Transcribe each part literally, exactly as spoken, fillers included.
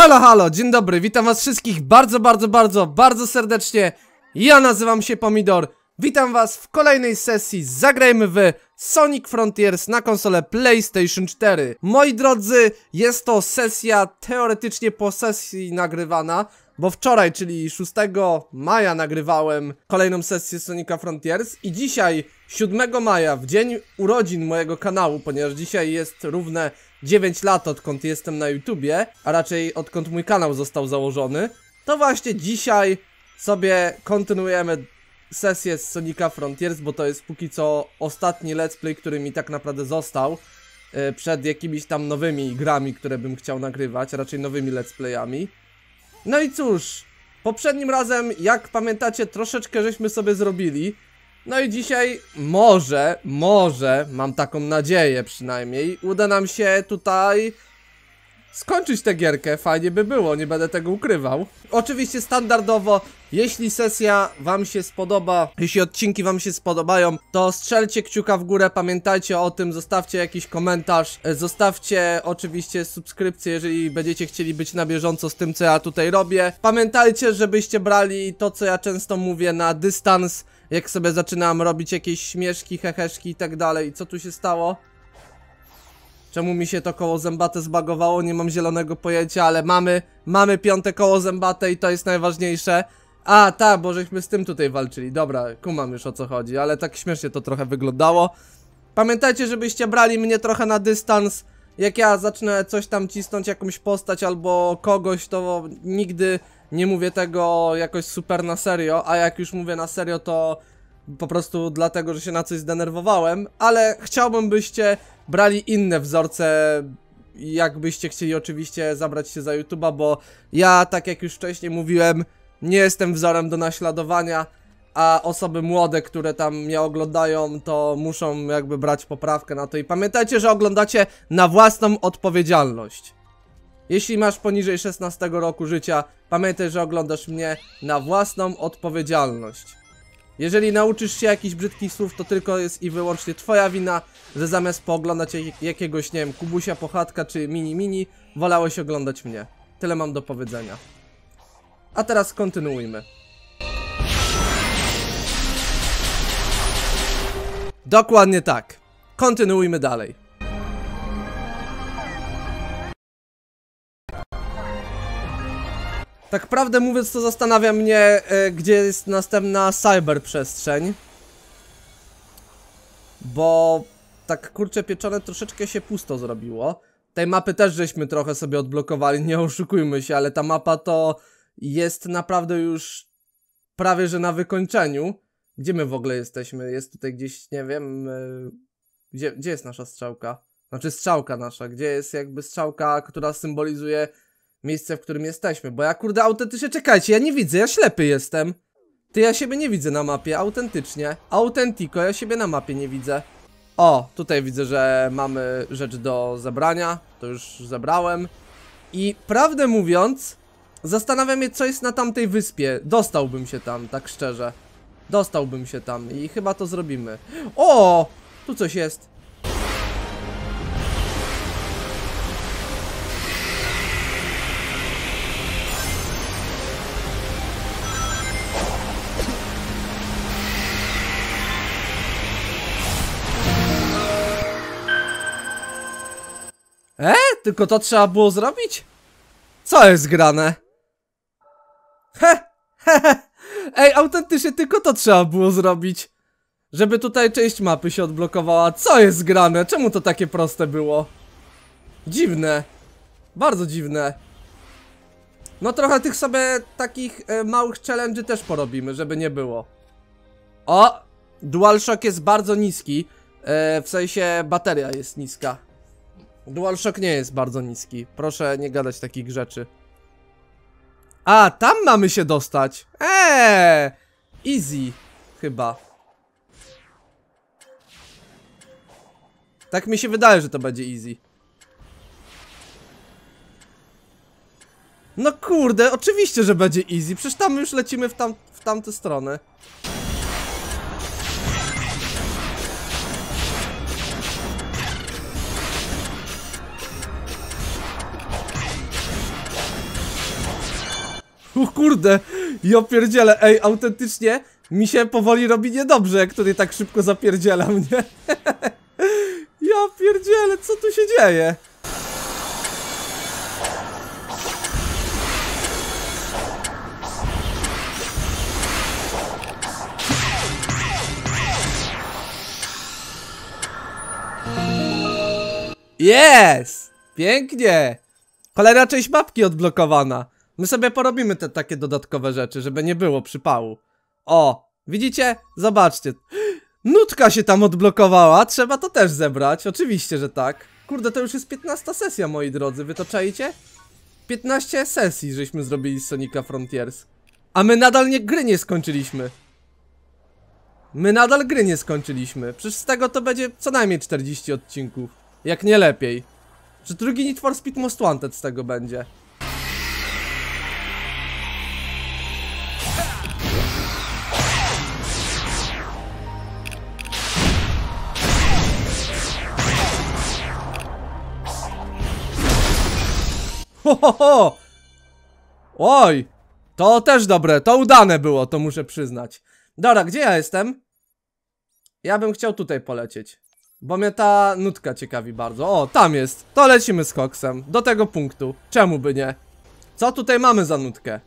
Halo, halo, dzień dobry, witam was wszystkich bardzo, bardzo, bardzo, bardzo serdecznie. Ja nazywam się Pomidor. Witam was w kolejnej sesji Zagrajmy w Sonic Frontiers na konsolę PlayStation cztery. Moi drodzy, jest to sesja teoretycznie po sesji nagrywana, bo wczoraj, czyli szóstego maja nagrywałem kolejną sesję Sonica Frontiers i dzisiaj, siódmego maja, w dzień urodzin mojego kanału, ponieważ dzisiaj jest równe dziewięć lat, odkąd jestem na YouTubie, a raczej odkąd mój kanał został założony, to właśnie dzisiaj sobie kontynuujemy sesję z Sonica Frontiers, bo to jest póki co ostatni let's play, który mi tak naprawdę został yy, przed jakimiś tam nowymi grami, które bym chciał nagrywać, raczej nowymi let's playami. No i cóż, poprzednim razem, jak pamiętacie, troszeczkę żeśmy sobie zrobili. No i dzisiaj może, może, mam taką nadzieję przynajmniej, uda nam się tutaj skończyć tę gierkę. Fajnie by było, nie będę tego ukrywał. Oczywiście standardowo, jeśli sesja wam się spodoba, jeśli odcinki wam się spodobają, to strzelcie kciuka w górę, pamiętajcie o tym, zostawcie jakiś komentarz, zostawcie oczywiście subskrypcję, jeżeli będziecie chcieli być na bieżąco z tym, co ja tutaj robię. Pamiętajcie, żebyście brali to, co ja często mówię, na dystans, jak sobie zaczynam robić jakieś śmieszki, heheszki i tak dalej. Co tu się stało? Czemu mi się to koło zębate zbagowało? Nie mam zielonego pojęcia, ale mamy, mamy piąte koło zębate i to jest najważniejsze. A, tak, bo żeśmy z tym tutaj walczyli. Dobra, kumam już o co chodzi, ale tak śmiesznie to trochę wyglądało. Pamiętajcie, żebyście brali mnie trochę na dystans. Jak ja zacznę coś tam cisnąć, jakąś postać albo kogoś, to nigdy nie mówię tego jakoś super na serio. A jak już mówię na serio, to po prostu dlatego, że się na coś zdenerwowałem. Ale chciałbym, byście brali inne wzorce, jakbyście chcieli oczywiście zabrać się za YouTube'a, bo ja, tak jak już wcześniej mówiłem, nie jestem wzorem do naśladowania, a osoby młode, które tam mnie oglądają, to muszą jakby brać poprawkę na to. I pamiętajcie, że oglądacie na własną odpowiedzialność. Jeśli masz poniżej szesnastego roku życia, pamiętaj, że oglądasz mnie na własną odpowiedzialność. Jeżeli nauczysz się jakichś brzydkich słów, to tylko jest i wyłącznie twoja wina, że zamiast pooglądać jakiegoś, nie wiem, Kubusia, Pochatka czy Mini Mini, wolałeś oglądać mnie. Tyle mam do powiedzenia. A teraz kontynuujmy. Dokładnie tak. Kontynuujmy dalej. Tak prawdę mówiąc, to zastanawia mnie, yy, gdzie jest następna cyberprzestrzeń. Bo tak kurczę pieczone troszeczkę się pusto zrobiło. Tej mapy też żeśmy trochę sobie odblokowali, nie oszukujmy się, ale ta mapa to jest naprawdę już prawie że na wykończeniu. Gdzie my w ogóle jesteśmy? Jest tutaj gdzieś, nie wiem, yy, gdzie, gdzie jest nasza strzałka? Znaczy strzałka nasza, gdzie jest jakby strzałka, która symbolizuje miejsce, w którym jesteśmy, bo ja kurde autentycznie, czekajcie, ja nie widzę, ja ślepy jestem. Ty, ja siebie nie widzę na mapie, autentycznie. Autentico, ja siebie na mapie nie widzę. O, tutaj widzę, że mamy rzecz do zebrania, to już zebrałem. I prawdę mówiąc, zastanawiam się, co jest na tamtej wyspie. Dostałbym się tam, tak szczerze. Dostałbym się tam i chyba to zrobimy. O, tu coś jest. E? Tylko to trzeba było zrobić? Co jest grane? He, he, he. Ej, autentycznie tylko to trzeba było zrobić, żeby tutaj część mapy się odblokowała. Co jest grane? Czemu to takie proste było? Dziwne. Bardzo dziwne. No trochę tych sobie takich e, małych challenge'y też porobimy, żeby nie było. O! DualShock jest bardzo niski. E, w sensie bateria jest niska. DualShock nie jest bardzo niski. Proszę nie gadać takich rzeczy. A, tam mamy się dostać. Eee, easy. Chyba. Tak mi się wydaje, że to będzie easy. No kurde, oczywiście, że będzie easy. Przecież tam już lecimy w, tam, w tamtą stronę. O kurde, ja pierdzielę, ej, autentycznie mi się powoli robi niedobrze, jak tutaj tak szybko zapierdzielam, nie? Ja pierdzielę, co tu się dzieje? Jest! Pięknie! Kolejna część mapki odblokowana. My sobie porobimy te takie dodatkowe rzeczy, żeby nie było przypału. O, widzicie? Zobaczcie. Nutka się tam odblokowała, trzeba to też zebrać, oczywiście, że tak. Kurde, to już jest piętnasta sesja, moi drodzy, wy to czaicie? piętnaście sesji żeśmy zrobili z Sonica Frontiers. A my nadal nie gry nie skończyliśmy. My nadal gry nie skończyliśmy. Przecież z tego to będzie co najmniej czterdzieści odcinków. Jak nie lepiej. Że drugi Need for Speed Most Wanted z tego będzie. Ho, ho, ho. Oj, to też dobre, to udane było, to muszę przyznać. Dobra, gdzie ja jestem? Ja bym chciał tutaj polecieć, bo mnie ta nutka ciekawi bardzo. O, tam jest, to lecimy z koksem do tego punktu, czemu by nie? Co tutaj mamy za nutkę?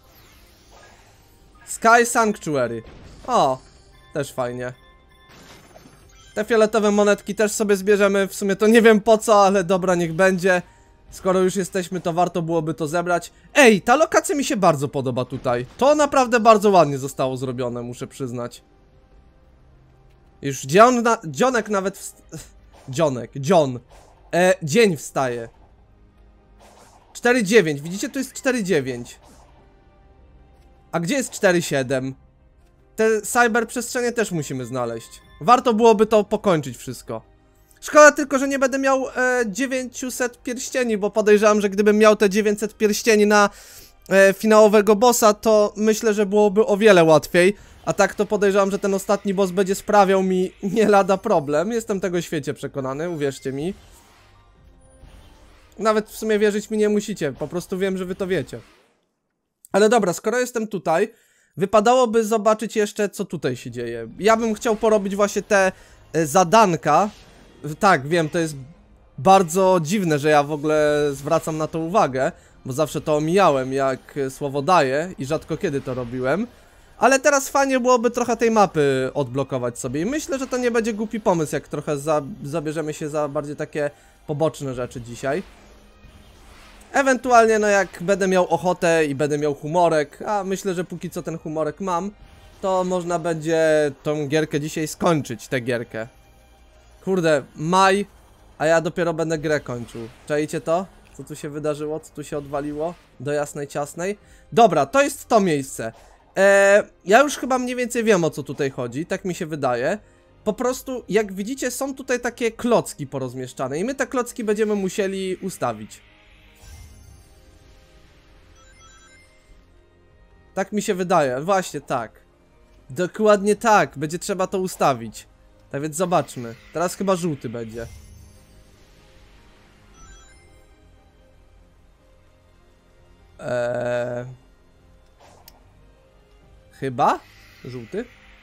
Sky Sanctuary. O, też fajnie. Te fioletowe monetki też sobie zbierzemy, w sumie to nie wiem po co, ale dobra, niech będzie. Skoro już jesteśmy, to warto byłoby to zebrać. Ej, ta lokacja mi się bardzo podoba tutaj. To naprawdę bardzo ładnie zostało zrobione, muszę przyznać. Już John na, Johnek nawet wst... Johnek, John e, dzień wstaje. cztery dziewięć, widzicie, tu jest cztery dziewięć. A gdzie jest cztery siedem? Te cyberprzestrzenie też musimy znaleźć. Warto byłoby to pokończyć wszystko. Szkoda tylko, że nie będę miał e, dziewięćset pierścieni, bo podejrzewam, że gdybym miał te dziewięćset pierścieni na e, finałowego bossa, to myślę, że byłoby o wiele łatwiej. A tak to podejrzewam, że ten ostatni boss będzie sprawiał mi nie lada problem. Jestem tego świecie przekonany, uwierzcie mi. Nawet w sumie wierzyć mi nie musicie, po prostu wiem, że wy to wiecie. Ale dobra, skoro jestem tutaj, wypadałoby zobaczyć jeszcze, co tutaj się dzieje. Ja bym chciał porobić właśnie te e, zadanka. Tak, wiem, to jest bardzo dziwne, że ja w ogóle zwracam na to uwagę, bo zawsze to omijałem, jak słowo daję i rzadko kiedy to robiłem. Ale teraz fajnie byłoby trochę tej mapy odblokować sobie i myślę, że to nie będzie głupi pomysł, jak trochę za, zabierzemy się za bardziej takie poboczne rzeczy dzisiaj. Ewentualnie, no jak będę miał ochotę i będę miał humorek, a myślę, że póki co ten humorek mam, to można będzie tą gierkę dzisiaj skończyć, tę gierkę. Kurde, maj, a ja dopiero będę grę kończył. Czajcie to? Co tu się wydarzyło? Co tu się odwaliło? Do jasnej ciasnej. Dobra, to jest to miejsce. Eee, ja już chyba mniej więcej wiem, o co tutaj chodzi, tak mi się wydaje. Po prostu, jak widzicie, są tutaj takie klocki porozmieszczane i my te klocki będziemy musieli ustawić. Tak mi się wydaje, właśnie tak. Dokładnie tak, będzie trzeba to ustawić. Tak więc zobaczmy. Teraz chyba żółty będzie. Eee... Chyba? Żółty?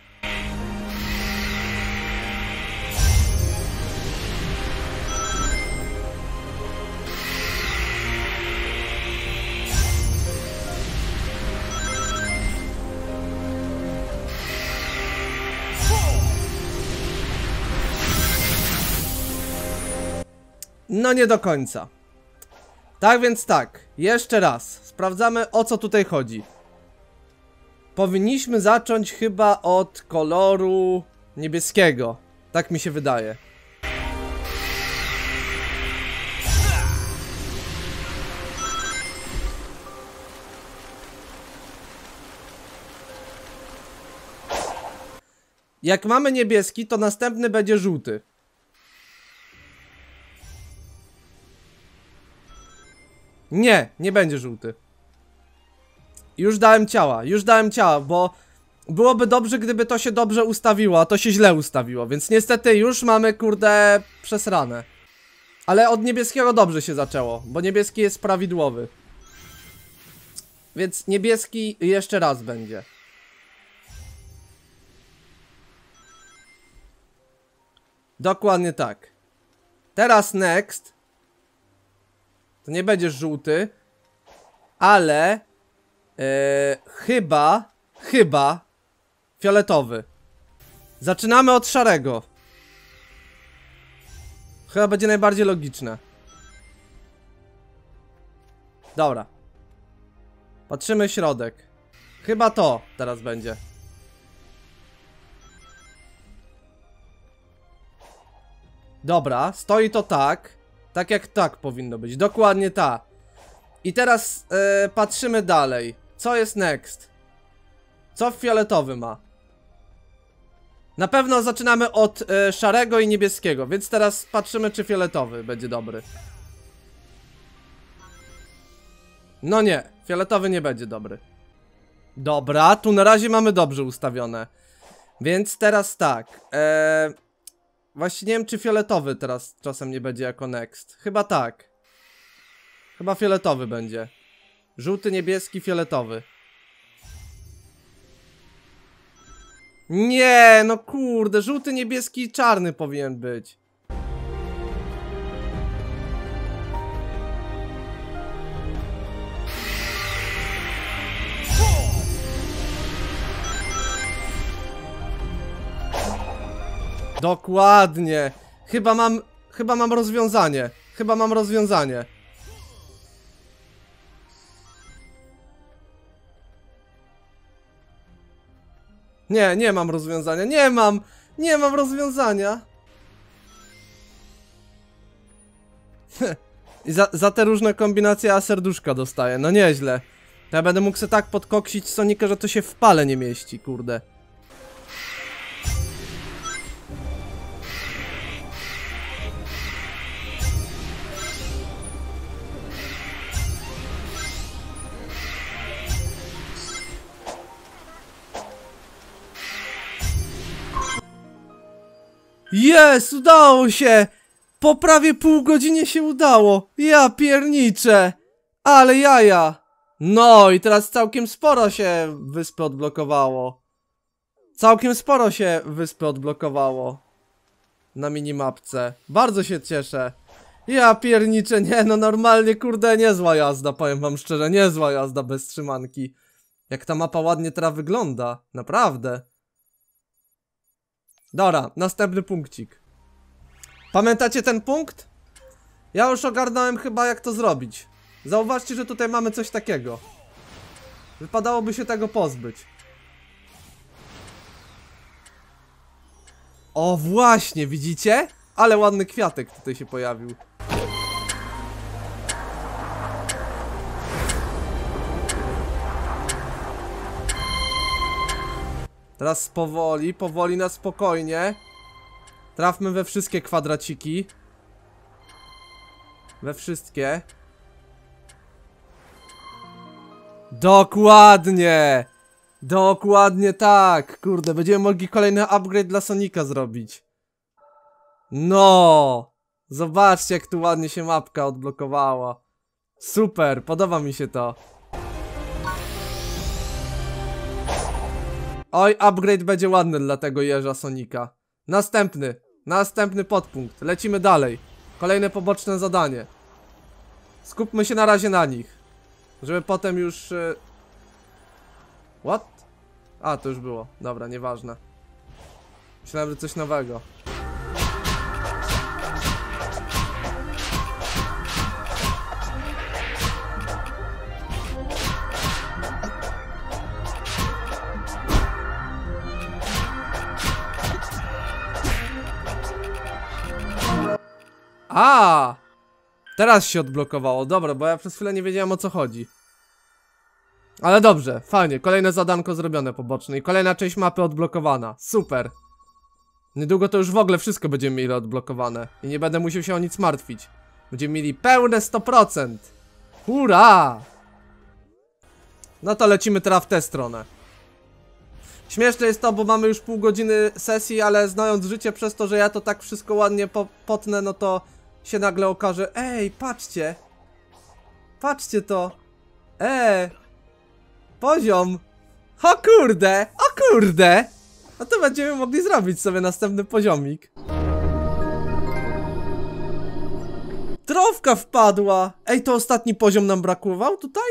No nie do końca. Tak więc tak, jeszcze raz. Sprawdzamy, o co tutaj chodzi. Powinniśmy zacząć chyba od koloru niebieskiego. Tak mi się wydaje. Jak mamy niebieski, to następny będzie żółty. Nie, nie będzie żółty. Już dałem ciała, już dałem ciała, bo byłoby dobrze, gdyby to się dobrze ustawiło, a to się źle ustawiło, więc niestety już mamy, kurde, przesrane. Ale od niebieskiego dobrze się zaczęło, bo niebieski jest prawidłowy. Więc niebieski jeszcze raz będzie. Dokładnie tak. Teraz next. To nie będzie żółty. Ale yy, chyba, chyba fioletowy. Zaczynamy od szarego. Chyba będzie najbardziej logiczne. Dobra. Patrzymy środek. Chyba to teraz będzie. Dobra, stoi to tak. Tak jak tak powinno być. Dokładnie tak. I teraz yy, patrzymy dalej. Co jest next? Co fioletowy ma? Na pewno zaczynamy od yy, szarego i niebieskiego. Więc teraz patrzymy, czy fioletowy będzie dobry. No nie, fioletowy nie będzie dobry. Dobra, tu na razie mamy dobrze ustawione. Więc teraz tak. Eee, właśnie nie wiem, czy fioletowy teraz czasem nie będzie jako next. Chyba tak. Chyba fioletowy będzie. Żółty, niebieski, fioletowy. Nie, no kurde, żółty, niebieski i czarny powinien być. Dokładnie. Chyba mam, chyba mam rozwiązanie. Chyba mam rozwiązanie. Nie, nie mam rozwiązania. Nie mam. Nie mam rozwiązania. I za, za te różne kombinacje a serduszka dostaję. No nieźle. To ja będę mógł sobie tak podkoksić Sonika, że to się w pale nie mieści, kurde. Jest, udało się! Po prawie pół godzinie się udało. Ja pierniczę. Ale jaja. No i teraz całkiem sporo się wyspy odblokowało. Całkiem sporo się wyspy odblokowało. Na minimapce. Bardzo się cieszę. Ja pierniczę, nie no normalnie, kurde, niezła jazda, powiem wam szczerze, niezła jazda bez trzymanki. Jak ta mapa ładnie teraz wygląda, naprawdę. Dobra, następny punkcik. Pamiętacie ten punkt? Ja już ogarnąłem chyba, jak to zrobić. Zauważcie, że tutaj mamy coś takiego. Wypadałoby się tego pozbyć. O właśnie, widzicie? Ale ładny kwiatek tutaj się pojawił. Teraz powoli, powoli na spokojnie. Trafmy we wszystkie kwadraciki. We wszystkie. Dokładnie! Dokładnie tak! Kurde, będziemy mogli kolejny upgrade dla Sonika zrobić. No! Zobaczcie, jak tu ładnie się mapka odblokowała. Super, podoba mi się to. Oj, upgrade będzie ładny dla tego jeża Sonika. Następny, następny podpunkt. Lecimy dalej. Kolejne poboczne zadanie. Skupmy się na razie na nich. Żeby potem już... Yy... What? A, to już było. Dobra, nieważne. Myślałem, że coś nowego. A, teraz się odblokowało, dobra, bo ja przez chwilę nie wiedziałem, o co chodzi. Ale dobrze, fajnie, kolejne zadanko zrobione poboczne i kolejna część mapy odblokowana, super. Niedługo to już w ogóle wszystko będziemy mieli odblokowane i nie będę musiał się o nic martwić. Będziemy mieli pełne sto procent. Hurra! No to lecimy teraz w tę stronę. Śmieszne jest to, bo mamy już pół godziny sesji, ale znając życie, przez to, że ja to tak wszystko ładnie po potnę, no to się nagle okaże, ej, patrzcie. Patrzcie to. Eee. Poziom. O kurde, o kurde. No to będziemy mogli zrobić sobie następny poziomik. Trofka wpadła. Ej, to ostatni poziom nam brakował tutaj?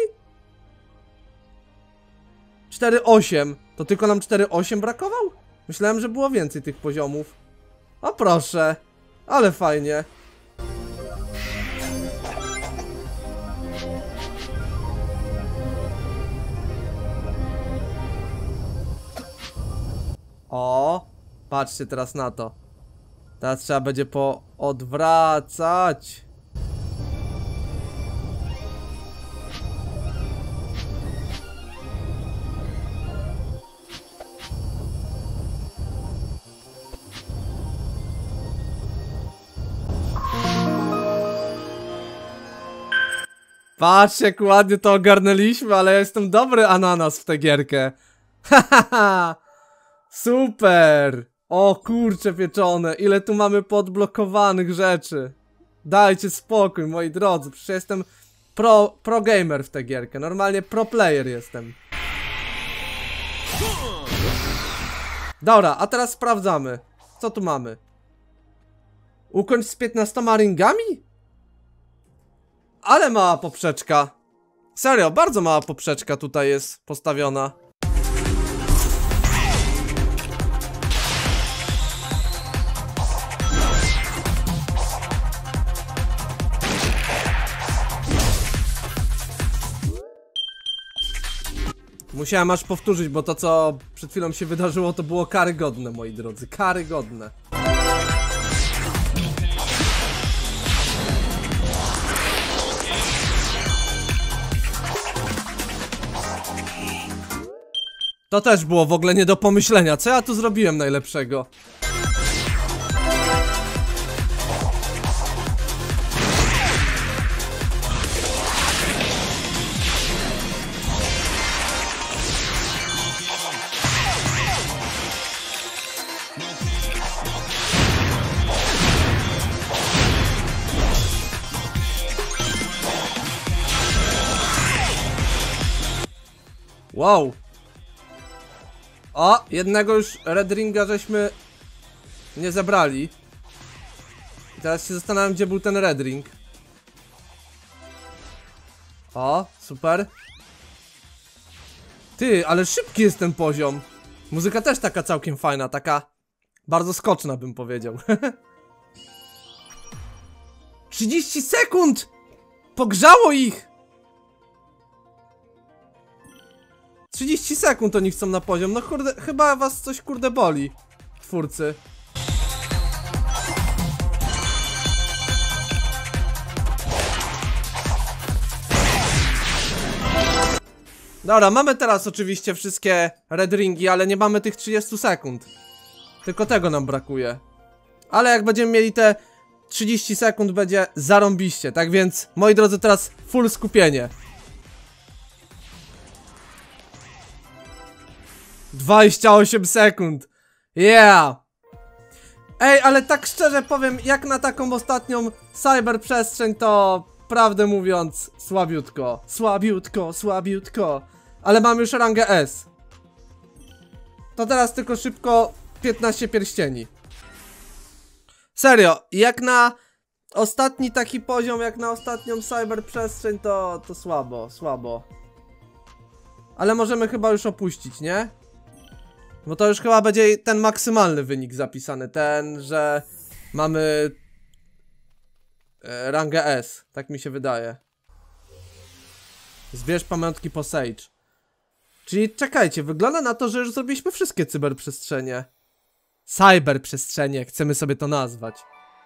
cztery osiem. To tylko nam cztery osiem brakował? Myślałem, że było więcej tych poziomów. O proszę. Ale fajnie. O, patrzcie teraz na to. Teraz trzeba będzie poodwracać. Patrzcie, jak ładnie to ogarnęliśmy, ale ja jestem dobry ananas w tę gierkę. Hahaha. Super! O kurcze pieczone, ile tu mamy podblokowanych rzeczy. Dajcie spokój, moi drodzy, przecież jestem pro, pro gamer w tę gierkę, normalnie pro player jestem. Dobra, a teraz sprawdzamy. Co tu mamy? Ukończ z piętnastoma ringami? Ale mała poprzeczka. Serio, bardzo mała poprzeczka tutaj jest postawiona. Musiałem aż powtórzyć, bo to co przed chwilą się wydarzyło, to było karygodne, moi drodzy, karygodne. To też było w ogóle nie do pomyślenia, co ja tu zrobiłem najlepszego? Wow. O, jednego już Red Ringa żeśmy nie zebrali. I teraz się zastanawiam, gdzie był ten Red Ring. O, super. Ty, ale szybki jest ten poziom. Muzyka też taka całkiem fajna, taka bardzo skoczna, bym powiedział. trzydzieści sekund! Pogrzało ich! trzydzieści sekund oni chcą na poziom. No kurde, chyba was coś kurde boli, twórcy. Dobra, mamy teraz oczywiście wszystkie red ringi, ale nie mamy tych trzydziestu sekund. Tylko tego nam brakuje. Ale jak będziemy mieli te trzydzieści sekund, będzie zarąbiście. Tak więc, moi drodzy, teraz full skupienie. dwadzieścia osiem sekund. Yeah. Ej, ale tak szczerze powiem, jak na taką ostatnią cyberprzestrzeń, to prawdę mówiąc słabiutko. Słabiutko, słabiutko. Ale mam już rangę S. To teraz tylko szybko piętnaście pierścieni. Serio, jak na ostatni taki poziom, jak na ostatnią cyberprzestrzeń, to, to słabo, słabo. Ale możemy chyba już opuścić, nie? Bo to już chyba będzie ten maksymalny wynik zapisany. Ten, że mamy e, rangę S. Tak mi się wydaje. Zbierz pamiątki po Sage. Czyli czekajcie, wygląda na to, że już zrobiliśmy wszystkie cyberprzestrzenie. Cyberprzestrzenie, chcemy sobie to nazwać.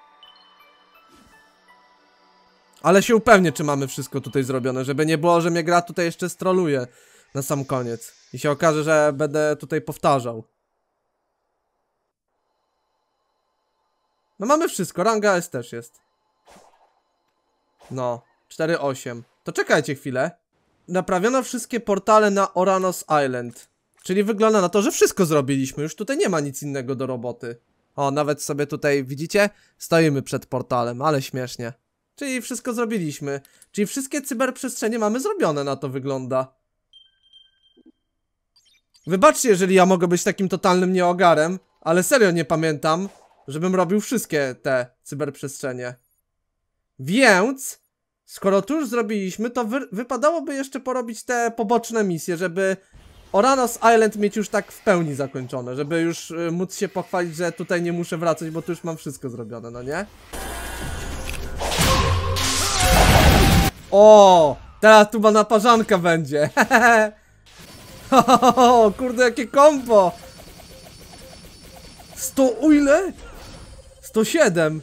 Ale się upewnię, czy mamy wszystko tutaj zrobione, żeby nie było, że mnie gra tutaj jeszcze stroluje na sam koniec. I się okaże, że będę tutaj powtarzał. No mamy wszystko, ranga S też jest. No, cztery osiem. To czekajcie chwilę. Naprawiono wszystkie portale na Oranos Island. Czyli wygląda na to, że wszystko zrobiliśmy. Już tutaj nie ma nic innego do roboty. O, nawet sobie tutaj, widzicie? Stoimy przed portalem, ale śmiesznie. Czyli wszystko zrobiliśmy. Czyli wszystkie cyberprzestrzenie mamy zrobione, na to wygląda. Wybaczcie, jeżeli ja mogę być takim totalnym nieogarem, ale serio nie pamiętam, żebym robił wszystkie te cyberprzestrzenie. Więc, skoro tu już zrobiliśmy, to wy wypadałoby jeszcze porobić te poboczne misje, żeby Oranos Island mieć już tak w pełni zakończone, żeby już y, móc się pochwalić, że tutaj nie muszę wracać, bo tu już mam wszystko zrobione, no nie? O, teraz tu naparzanka będzie. O, kurde, jakie kombo. sto, o ile? sto siedem.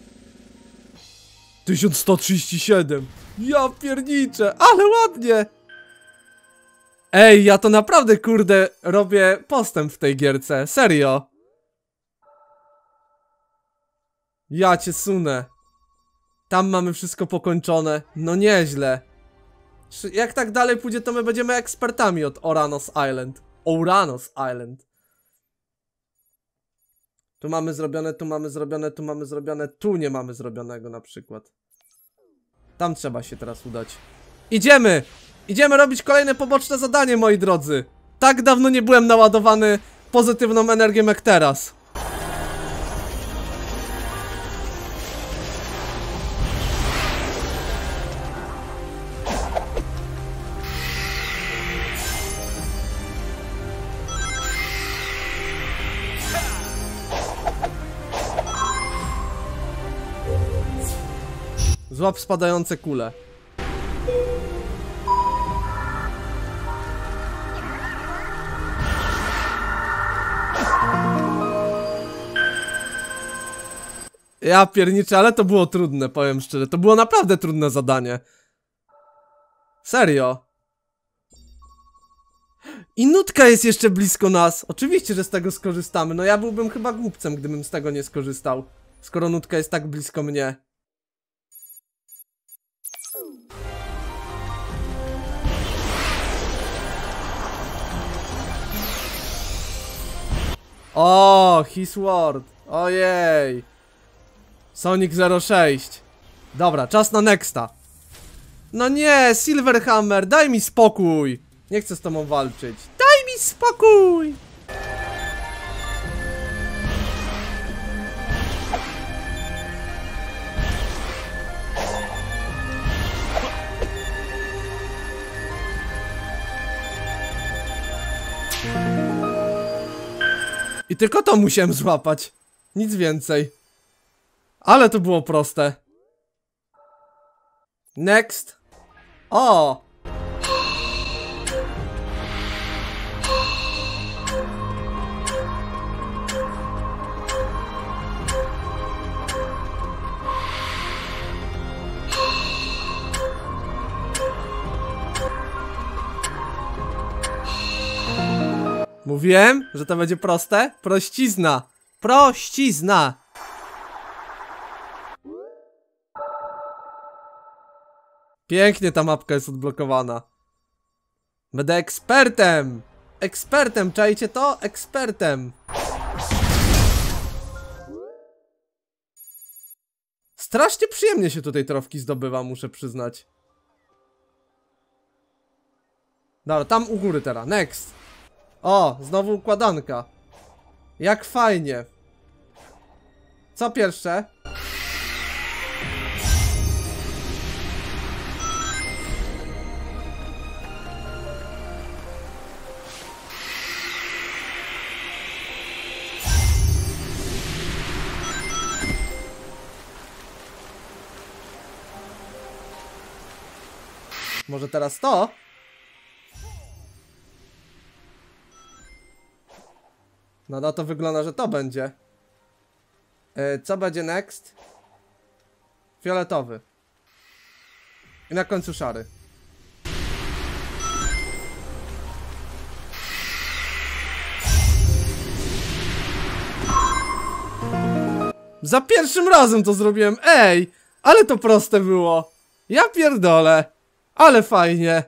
tysiąc sto trzydzieści siedem. Ja pierniczę, ale ładnie. Ej, ja to naprawdę, kurde, robię postęp w tej gierce, serio. Ja cię sunę. Tam mamy wszystko pokończone, no nieźle. Jak tak dalej pójdzie, to my będziemy ekspertami od Oranos Island. Oranos Island. Tu mamy zrobione, tu mamy zrobione, tu mamy zrobione, tu nie mamy zrobionego na przykład. Tam trzeba się teraz udać. Idziemy! Idziemy robić kolejne poboczne zadanie, moi drodzy. Tak dawno nie byłem naładowany pozytywną energią jak teraz. Złap spadające kule. Ja pierniczę, ale to było trudne, powiem szczerze. To było naprawdę trudne zadanie. Serio. I nutka jest jeszcze blisko nas. Oczywiście, że z tego skorzystamy. No ja byłbym chyba głupcem, gdybym z tego nie skorzystał. Skoro nutka jest tak blisko mnie. O, his word. Ojej. Sonic zero sześć. Dobra, czas na nexta. No nie, Silverhammer, daj mi spokój. Nie chcę z tobą walczyć. Daj mi spokój. I tylko to musiałem złapać. Nic więcej. Ale to było proste. Next. O! Mówiłem, że to będzie proste? Prościzna. Prościzna. Pięknie ta mapka jest odblokowana. Będę ekspertem. Ekspertem, czajcie to? Ekspertem. Strasznie przyjemnie się tutaj trofki zdobywa, muszę przyznać. Dobra, tam u góry teraz, next. O, znowu układanka. Jak fajnie. Co pierwsze? Może teraz to? No na to wygląda, że to będzie. Yy, co będzie next? Fioletowy. I na końcu szary. Za pierwszym razem to zrobiłem. Ej! Ale to proste było. Ja pierdolę. Ale fajnie.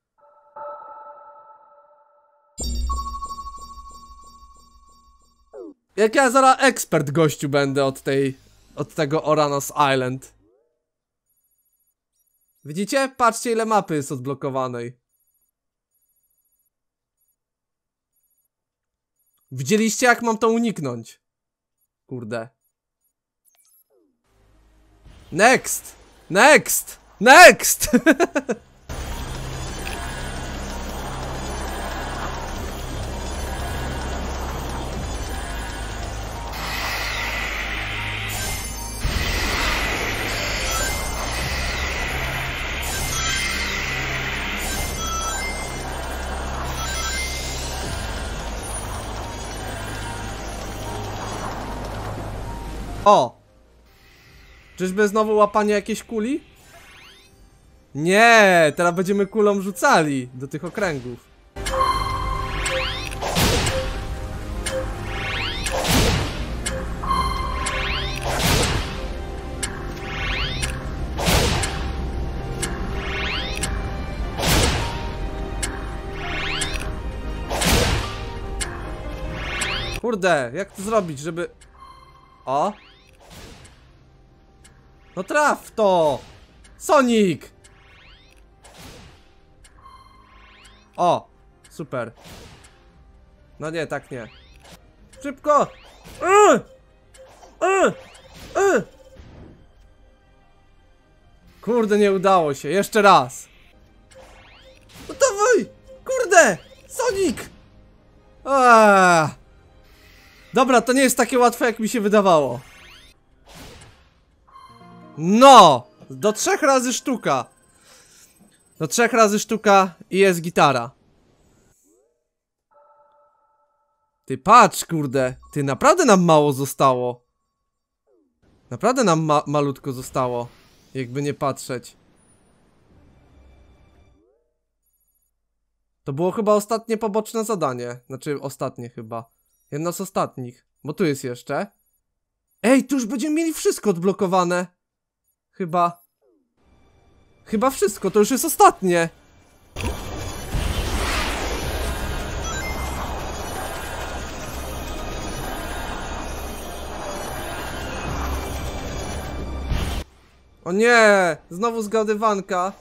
Jak ja zaraz ekspert gościu będę od tej, od tego Oranos Island. Widzicie? Patrzcie ile mapy jest odblokowanej. Widzieliście, jak mam to uniknąć? Kurde. Next! Next! Next! O! Czyżby znowu łapanie jakiejś kuli? Nie, teraz będziemy kulą rzucali do tych okręgów. Kurde, jak to zrobić, żeby... O! No traf to! Sonic! O! Super. No nie, tak nie. Szybko! Yy! Yy! Yy! Kurde, nie udało się. Jeszcze raz. No dawaj! Kurde! Sonic! Aaaa! Dobra, to nie jest takie łatwe, jak mi się wydawało. No! Do trzech razy sztuka. Do trzech razy sztuka i jest gitara. Ty patrz, kurde. Ty, naprawdę nam mało zostało. Naprawdę nam ma malutko zostało. Jakby nie patrzeć. To było chyba ostatnie poboczne zadanie. Znaczy, ostatnie chyba. Jedno z ostatnich. Bo tu jest jeszcze. Ej, tu już będziemy mieli wszystko odblokowane. Chyba. Chyba wszystko, to już jest ostatnie. O nie, znowu zgadywanka.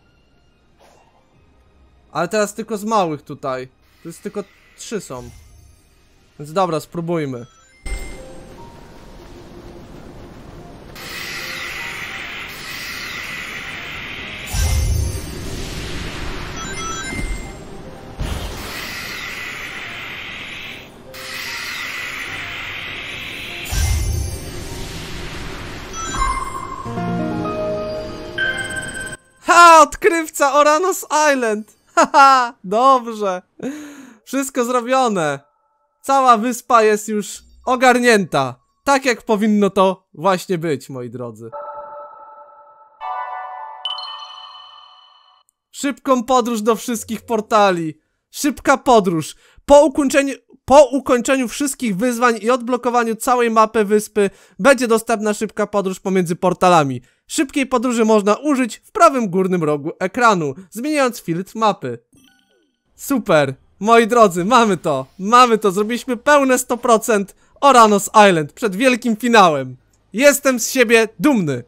Ale teraz tylko z małych tutaj. Tu jest tylko trzy są. Więc dobra, spróbujmy. Ha! Odkrywca Oranos Island! Haha! Dobrze! Wszystko zrobione! Cała wyspa jest już ogarnięta! Tak jak powinno to właśnie być, moi drodzy. Szybką podróż do wszystkich portali! Szybka podróż! Po ukończeniu, po ukończeniu wszystkich wyzwań i odblokowaniu całej mapy wyspy będzie dostępna szybka podróż pomiędzy portalami. Szybkiej podróży można użyć w prawym górnym rogu ekranu, zmieniając filtr mapy. Super! Moi drodzy, mamy to! Mamy to! Zrobiliśmy pełne sto procent Oranos Island przed wielkim finałem. Jestem z siebie dumny!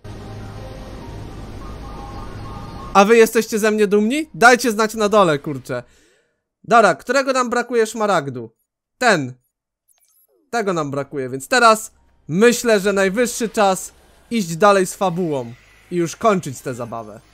A wy jesteście ze mnie dumni? Dajcie znać na dole, kurczę. Dobra, którego nam brakuje szmaragdu? Ten. Tego nam brakuje, więc teraz myślę, że najwyższy czas iść dalej z fabułą i już kończyć tę zabawę.